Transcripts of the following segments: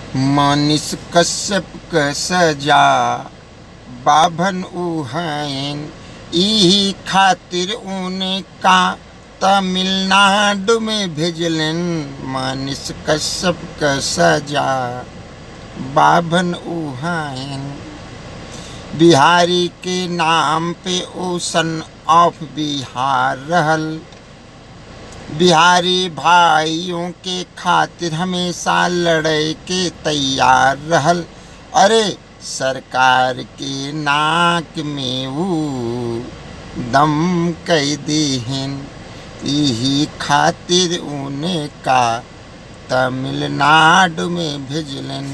मनीष कश्यप क सजा बाभन उहैन, इही खातिर उनका तमिलनाडु में भेजलन। मनीष कश्यप क सजा बाभन उहैन, बिहारी के नाम पे ओ सन ऑफ बिहार रहल। बिहारी भाइयों के खातिर हमेशा लड़े के तैयार रहल। अरे सरकार के नाक में वो दम कई देहन, यही खातिर उनका तमिलनाडु में भेजलन।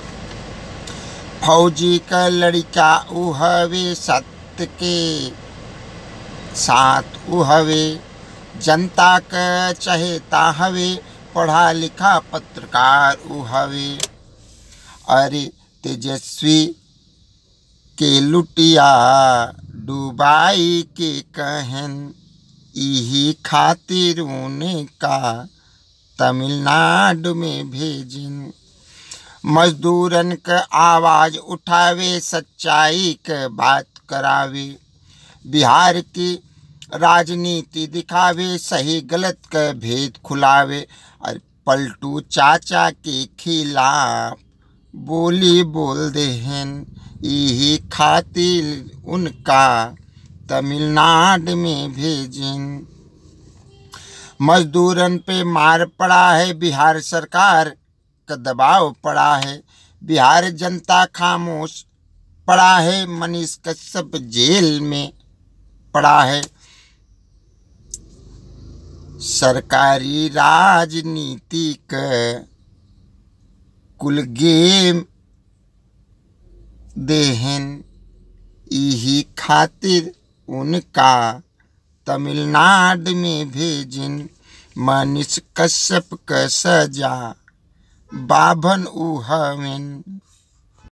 फौजी का लड़का उहवे, सत्य के साथ उहवे, जनता का चहेता हवे, पढ़ा लिखा पत्रकार उहवे। अरे तेजस्वी के लुटिया डुबाई के कहन, यही खातिर उनका तमिलनाडु में भेजन। मजदूरन का आवाज उठावे, सच्चाई का बात करावे, बिहार की राजनीति दिखावे, सही गलत का भेद खुलावे। और पलटू चाचा के खिलाफ बोली बोल देहन, यही खातिर उनका तमिलनाडु में भेजन। मजदूरन पे मार पड़ा है, बिहार सरकार का दबाव पड़ा है, बिहार जनता खामोश पड़ा है, मनीष कश्यप जेल में पड़ा है। सरकारी राजनीति का कुल गेम देहन, यही खातिर उनका तमिलनाडु में भेजन। मनीष कश्यप का सजा बाभन उहवेन।